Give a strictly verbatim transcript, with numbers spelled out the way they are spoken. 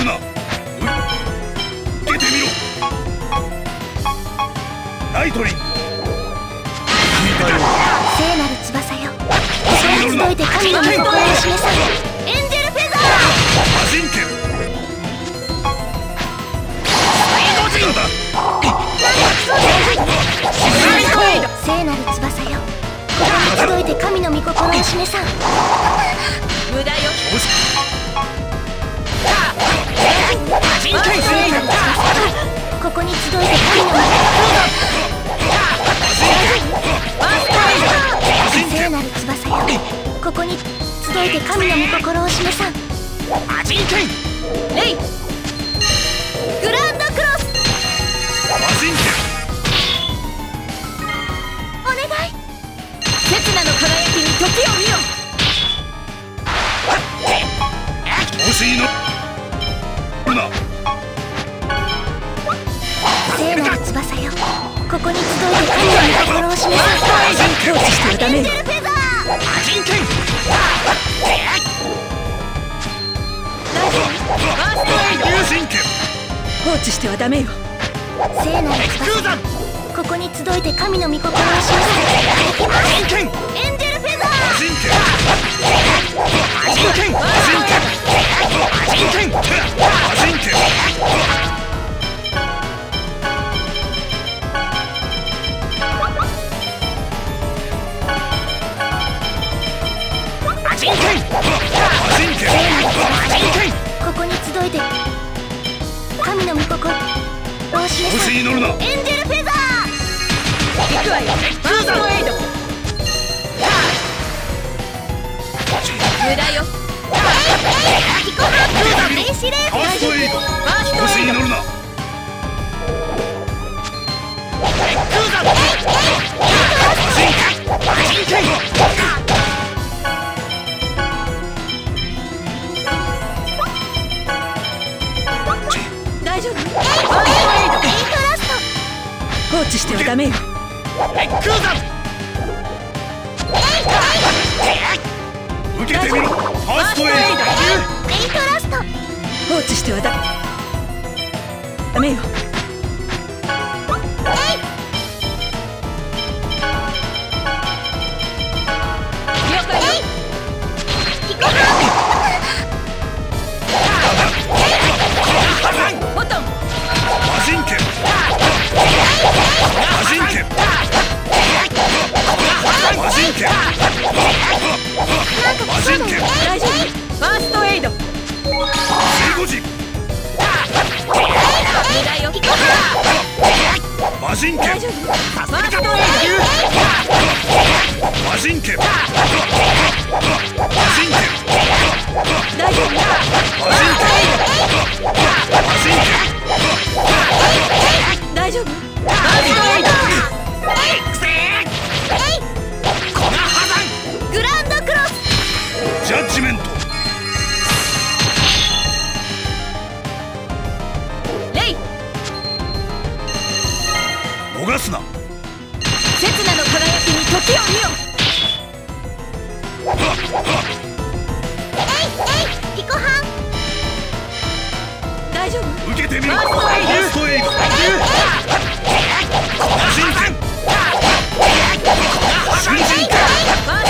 な。受けてみろ。ライトリング。 聖なる翼よ、それ集いて神の御心を示さエンジェルフェザー。 魔人剣。 聖なる翼よ、ここに集いて神の御心を示さ無駄よ。聖なる翼、ここに集いて神の御心を聖なる翼よ、ここに集いて神の御心を示さん魔人剣。 レイグランドクロス。 魔人剣。 お願い。刹那の輝きに時を見よ。 欲しいのな。 聖なる翼よ、ここに集いて神の御心を示さ放置してはダメよ。 魔人剣。 竜神剣。 放置してはダメよ。聖なる翼、ここに集いて神の御心を示さ魔人剣。 エンジェルフェザー。 魔人剣。 魔人剣。魔人剣。魔人剣。 魔人剣。 魔人剣。 魔人剣。 魔人剣。 ここに集いて神の御心を示さ星に乗るな。 エンジェルフェザー。行くわよ。ファーストエイド。無駄よ。キコハン電子レース。 ファーストエイド。 ファーストエイド。 星に乗るな。 魔人剣。 大丈夫？ファーストエイド。エイトラスト。放置してはダメよ。 受けてみろ。ファーストエイド。 エイトラスト。放置してはダダメよ。了解よ。キコハンボトン。 魔人剣。魔人剣。魔人剣。魔人剣。 大丈夫？ファーストエイド。 聖護人。 無駄よ。キコハン魔人剣。 大丈夫？ファーストエイド。 魔人剣。魔人剣。 大丈夫？ 魔人剣。魔人剣。 大丈夫？ファーストエイド。グランドクロス。 ジャッジメント。 レイ逃すな。 刹那の輝きに時を見よ。えいえいキコハン大丈夫？ 受けてみろ。フファァーーストエイド。魔人剣。瞬人剣。 ファー